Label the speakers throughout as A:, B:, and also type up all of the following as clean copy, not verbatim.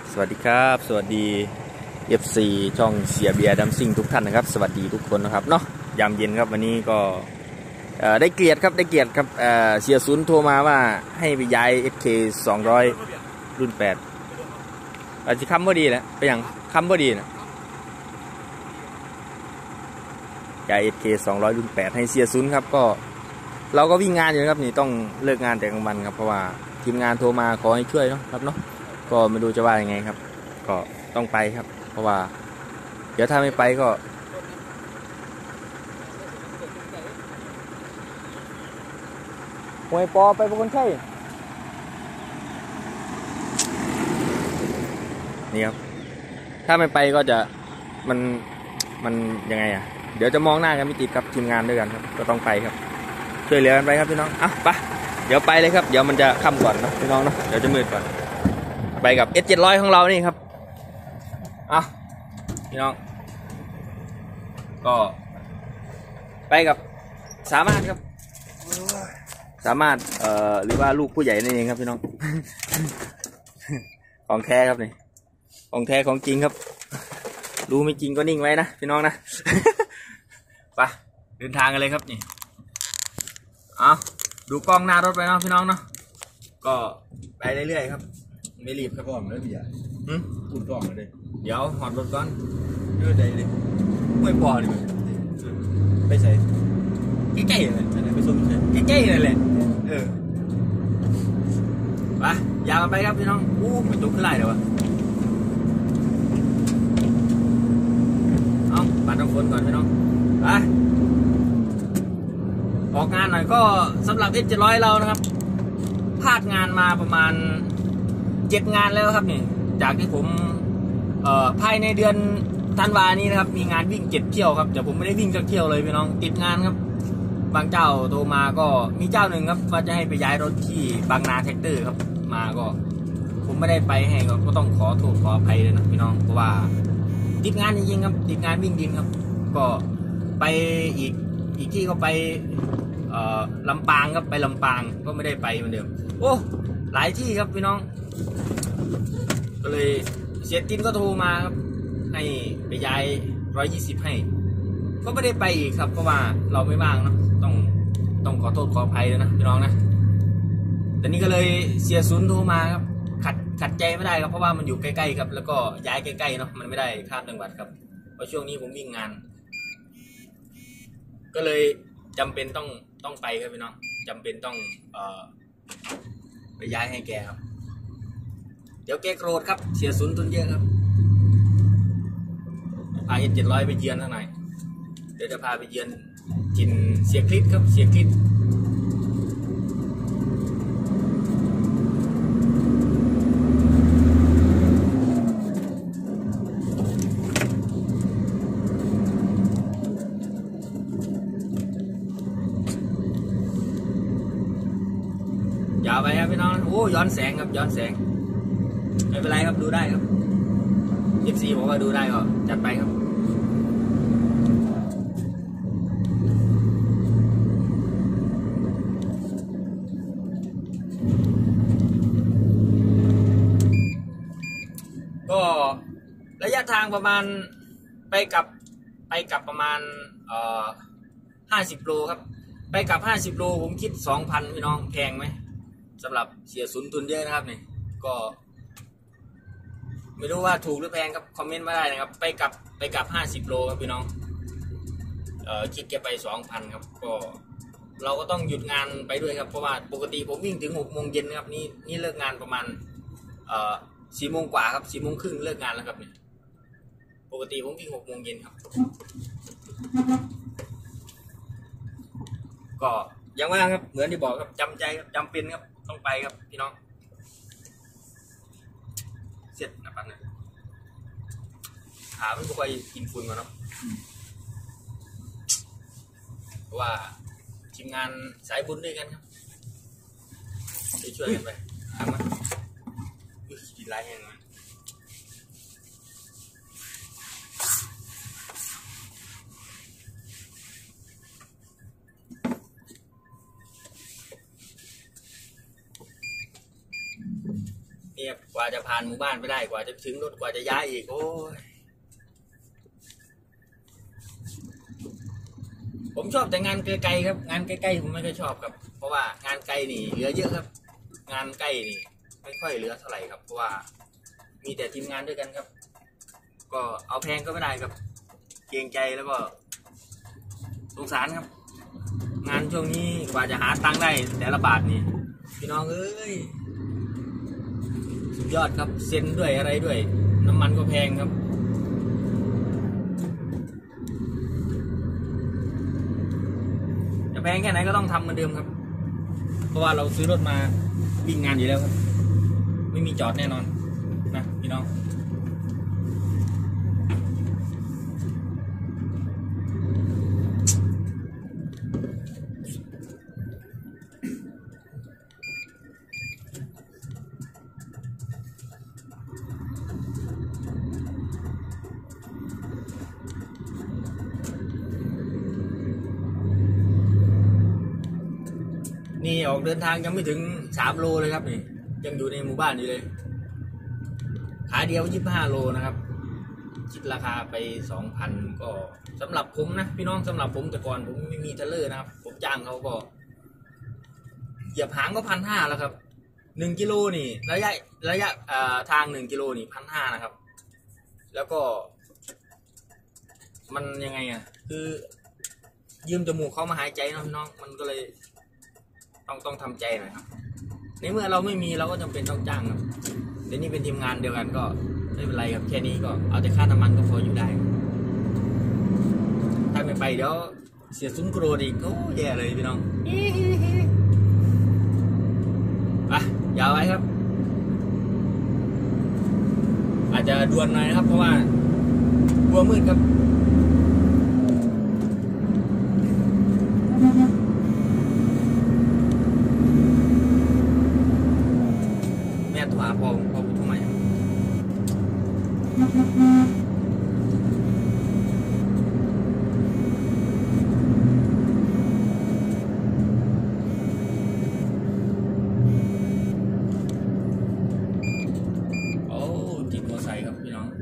A: สวัสดีครับสวัสดี FC ช่องเสียเบียร์ดัมซิ่งทุกท่านนะครับสวัสดีทุกคนนะครับเนาะยามเย็นครับวันนี้ก็ได้เกียรติครับเสียศูนย์โทรมาว่าให้ไปย้าย FK 200รุ่น8อาจจะคำบ่ดีนะไปอย่างคำบ่ดีนะย้าย FK 200รุ่น8ให้เสียศูนย์ครับก็เราก็วิ่งงานอยู่ครับนี่ต้องเลิกงานแต่กลางวันครับเพราะว่าทีมงานโทรมาขอให้ช่วยเนาะครับเนาะก็ไม่รู้จะว่ายังไงครับก็ต้องไปครับเพราะว่าเดี๋ยวถ้าไม่ไปก็หวยปอไปบางคนใช่นี่ครับถ้าไม่ไปก็จะมันยังไงอ่ะเดี๋ยวจะมองหน้ากันไม่ติดครับทีมงานด้วยกันครับก็ต้องไปครับช่วยเหลือกันไปครับพี่น้องอ่ะไปเดี๋ยวไปเลยครับเดี๋ยวมันจะค่ำก่อนเนาะพี่น้องเนาะเดี๋ยวจะมืดก่อนไปกับ S700 ของเรานี่ครับอ่ะพี่น้องก็ไปกับสามารถครับสามารถหรือว่าลูกผู้ใหญ่นั่นเองครับพี่น้อง ของแท้ครับนี่ของแท้ของจริงครับรู้ไม่จริงก็นิ่งไว้นะพี่น้องนะ ไปเดินทางกันเลยครับนี่เอาดูกล้องหน้ารถไปเนาะพี่น้องเนาะก็ไปเรื่อยๆครับไม่รีบครับ
B: กล้องเลยพี่อ่ะพูดกล้องเลย
A: เดี๋ยวหอดรถก่อน
B: เยอะใจเลยไม่พอเลยไปใส่
A: ใกล้ๆเลย
B: ไปส้มใส่
A: ใกล้ๆเลยแหละไปยาวกันไปครับพี่น้องมันจุกขึ้นไล่เลยวะเอาปัดน้ำฝนก่อนพี่น้องไปออกงานหน่อยก็สำหรับ S700 เรานะครับพลาดงานมาประมาณ7 งานแล้วครับนี่จากที่ผมภายในเดือนธันวานี้นะครับมีงานวิ่ง7 เที่ยวครับแต่ผมไม่ได้วิ่งสักเที่ยวเลยพี่น้องติดงานครับบางเจ้าโทรมาก็มีเจ้าหนึ่งครับว่าจะให้ไปย้ายรถที่บางนาแท็กเตอร์ครับมาก็ผมไม่ได้ไปให้ก็ต้องขอโทษขออภัยเลยนะพี่น้องเพราะว่าติดงานจริงๆครับติดงานวิ่งดินครับก็ไปอีกที่ก็ไปลำปางครับไปลำปางก็ไม่ได้ไปเหมือนเดิมโอ้หลายที่ครับพี่น้องก็เลยเสียตินก็โทรมาครับให้ไปย้าย120ให้ก็ไม่ได้ไปอีกครับเพราะว่าเราไม่ว่างเนาะต้องขอโทษขออภัยเลยนะพี่น้องนะแต่นี่ก็เลยเสียศูนย์โทรมาครับขัดใจไม่ได้ครับเพราะว่ามันอยู่ใกล้ๆครับแล้วก็ย้ายใกล้ๆเนาะมันไม่ได้ข้ามจังหวัดครับเพราะช่วงนี้ผมวิ่งงานก็เลยจำเป็นต้องไปครับพี่น้องจำเป็นต้องไปย้ายให้แกครับเดี๋ยวแกโกรธครับเสียศูนย์ทุนเยอะครับพา700ไปเยือนเท่าไหร่เดี๋ยวจะพาไปเยือนจินเสียคลิปครับเสียคลิปยาวไปครับพี่น้องโอ้ย้อนแสงครับย้อนแสงไม่เป็นไรครับดูได้ครับ FC บอกว่าดูได้ก็จัดไปครับก็ระยะทางประมาณไปกลับประมาณ50 โลครับไปกลับ50 โลผมคิด 2,000 พี่น้องแพงไหมสำหรับเสียศูนย์ทุนเยอะนะครับนี่ก็ไม่รู้ว่าถูกหรือแพงครับคอมเมนต์มาได้นะครับไปกลับ50 โลครับพี่น้องคิดแกไป 2,000 ครับก็เราก็ต้องหยุดงานไปด้วยครับเพราะว่าปกติผมวิ่งถึง6 โมงเย็นครับนี่เลิกงานประมาณ4 โมงกว่าครับ4 โมงครึ่งเลิกงานแล้วครับเนี่ยปกติผมวิ่ง6 โมงเย็นครับก็ยังว่าครับเหมือนที่บอกครับจำใจครับจำเป็นครับต้องไปครับพี่น้องเสร็จนะปันนะขาไม่ค่อยกินฝุ่นมาเนาะเพราะว่าทีมงานสายบุญด้วยกันครับช่วยกันไปทำมันกินไรแห้งมาเนี่ยกว่าจะผ่านหมู่บ้านไปได้กว่าจะถึงรถกว่าจะย้ายอีกโอ้ยผมชอบแต่งานไกลๆครับงานใกล้ๆผมไม่ค่อยชอบครับเพราะว่างานไกลนี่เหลือเยอะครับงานใกล้นี่ไม่ค่อยเหลือเท่าไหร่ครับเพราะว่ามีแต่ทีมงานด้วยกันครับก็เอาแพงก็ไม่ได้ครับเกรงใจแล้วก็สงสารครับงานช่วงนี้กว่าจะหาตังค์ได้แต่ละบาทนี่พี่น้องเอ้ยสุดยอดครับเซ็นด้วยอะไรด้วยน้ำมันก็แพงครับจะแพงแค่ไหนก็ต้องทำเหมือนเดิมครับเพราะว่าเราซื้อรถมาวิ่งงานอยู่แล้วครับไม่มีจอดแน่นอนนะพี่น้องนี่ออกเดินทางยังไม่ถึง3 โลเลยครับนี่ยังอยู่ในหมู่บ้านอยู่เลยขาเดียว25 โลนะครับคิดราคาไป 2,000 ก็สำหรับผมนะพี่น้องสำหรับผมแต่ก่อนผมไม่มีเทเลอร์นะครับผมจ้างเขาก็เหยียบหางก็1,500แล้วครับ1 กิโลนี่ระยะทาง1 กิโลนี่1,500นะครับแล้วก็มันยังไงอ่ะคือยืมจมูกเขามาหายใจนะพี่น้องมันก็เลยต้องทำใจหน่อยครับในเมื่อเราไม่มีเราก็จำเป็นต้องจ้างครับแต่นี่เป็นทีมงานเดียวกันก็ไม่เป็นไรครับแค่นี้ก็เอาแต่ค่าน้ำมันก็พออยู่ได้ถ้าไม่ไปเดี๋ยวเสียซุ้มโกรธอีกโอ้แย่เลยพี่น้องไปยาวไว้ครับอาจจะด่วนหน่อยนะครับเพราะว่ากลัวมืดครับแม่ตัวพอทำไมโอ้จิตมอไซค์ครับพี่น้อง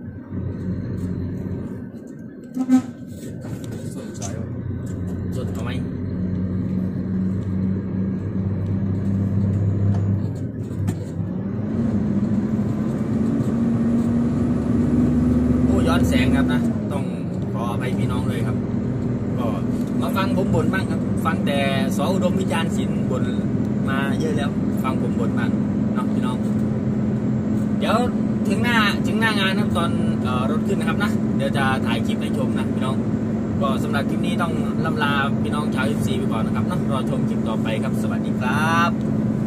B: สนใจ
A: สดทำไมย้อนแสงครับนะต้องขออภัยพี่น้องเลยครับก็มาฟังผมบ่นบ้างครับฟังแต่สอุดมวิจารณ์ศิลป์บ่นมาเยอะแล้วฟังผมบ่นบ้างเนาะพี่น้องเดี๋ยวถึงหน้างานครับตอนรถขึ้นนะครับนะเดี๋ยวจะถ่ายคลิปให้ชมนะพี่น้องก็สำหรับคลิปนี้ต้องล่ำลาพี่น้องชาว FC ไปก่อนนะครับเนาะรอชมคลิปต่อไปครับสวัสดีครับ